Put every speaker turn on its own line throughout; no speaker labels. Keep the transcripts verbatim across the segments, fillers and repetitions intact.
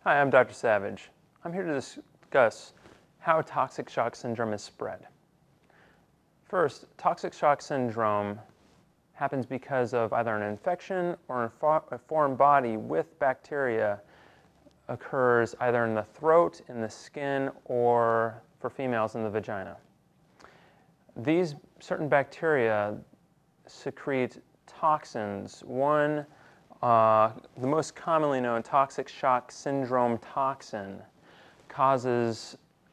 Hi, I'm Doctor Savage. I'm here to discuss how toxic shock syndrome is spread. First, toxic shock syndrome happens because of either an infection or a foreign body with bacteria occurs either in the throat, in the skin, or for females in the vagina. These certain bacteria secrete toxins. One, uh, the most commonly known toxic shock syndrome toxin causes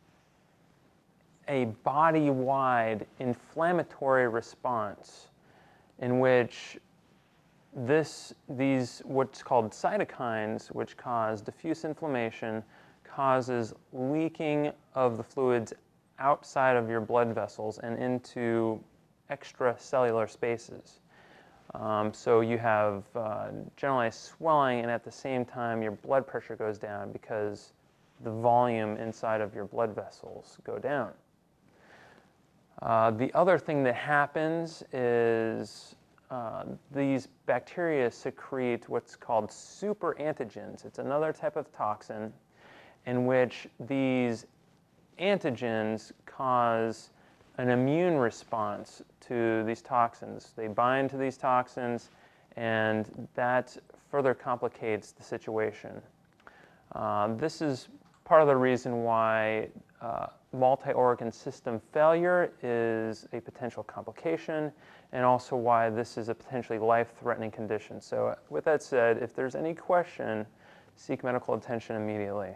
a body-wide inflammatory response in which this, these what's called cytokines, which cause diffuse inflammation, causes leaking of the fluids outside of your blood vessels and into extracellular spaces. Um, so you have uh, generalized swelling, and at the same time your blood pressure goes down because the volume inside of your blood vessels go down. Uh, the other thing that happens is uh, these bacteria secrete what's called super antigens. It's another type of toxin in which these antigens cause an immune response to these toxins. They bind to these toxins, and that further complicates the situation. Uh, this is part of the reason why uh, multi-organ system failure is a potential complication, and also why this is a potentially life-threatening condition. So uh, with that said, if there's any question, seek medical attention immediately.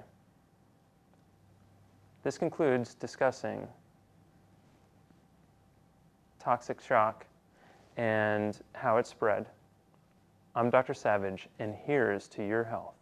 This concludes discussing toxic shock and how it spread. I'm Doctor Savage, and here's to your health.